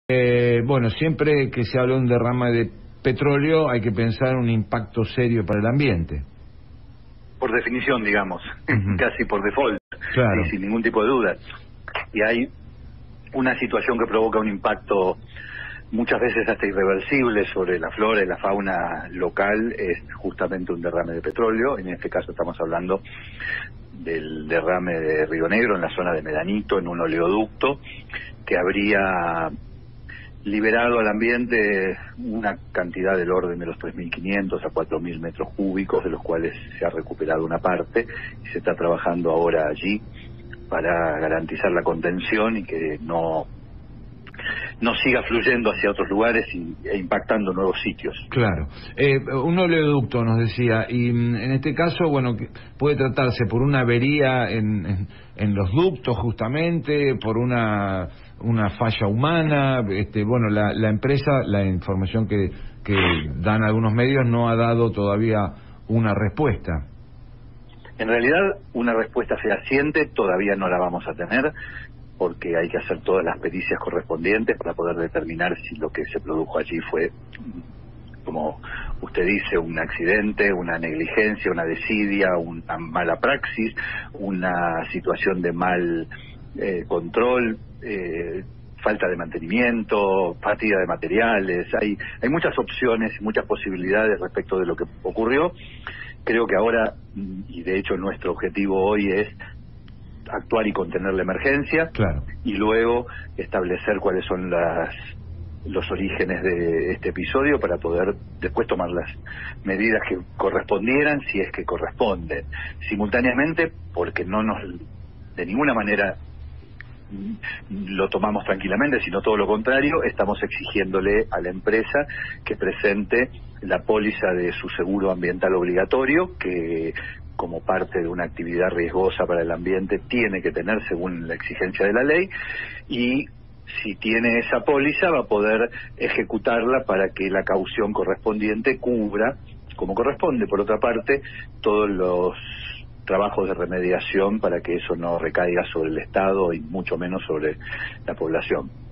Bueno, siempre que se habla de un derrame de petróleo hay que pensar en un impacto serio para el ambiente. Por definición, digamos, Ujú. casi por default, sí, Claro, sin ningún tipo de duda. Y hay una situación que provoca un impacto muchas veces hasta irreversible sobre la flora y la fauna local, es justamente un derrame de petróleo. En este caso estamos hablando del derrame de Río Negro en la zona de Medanito, en un oleoducto que habría liberado al ambiente una cantidad del orden de los 3.500 a 4.000 metros cúbicos, de los cuales se ha recuperado una parte y se está trabajando ahora allí para garantizar la contención y que no siga fluyendo hacia otros lugares e impactando nuevos sitios. claro. Un oleoducto nos decía, y en este caso, bueno, puede tratarse por una avería en los ductos justamente, por una falla humana. Bueno, la empresa, la información que dan algunos medios no ha dado todavía una respuesta. En realidad, una respuesta fehaciente todavía no la vamos a tener, porque hay que hacer todas las pericias correspondientes para poder determinar si lo que se produjo allí fue, como usted dice, un accidente, una negligencia, una desidia, una mala praxis, una situación de mal control, falta de mantenimiento, fatiga de materiales. Hay muchas opciones y muchas posibilidades respecto de lo que ocurrió. Creo que ahora, y de hecho nuestro objetivo hoy es actuar y contener la emergencia, Claro. y luego establecer cuáles son los orígenes de este episodio para poder después tomar las medidas que correspondieran, si es que corresponden. Simultáneamente, porque no nos, de ninguna manera lo tomamos tranquilamente, sino todo lo contrario, estamos exigiéndole a la empresa que presente la póliza de su seguro ambiental obligatorio, que como parte de una actividad riesgosa para el ambiente tiene que tener según la exigencia de la ley, y si tiene esa póliza va a poder ejecutarla para que la caución correspondiente cubra, como corresponde, por otra parte, todos los trabajos de remediación para que eso no recaiga sobre el Estado y mucho menos sobre la población.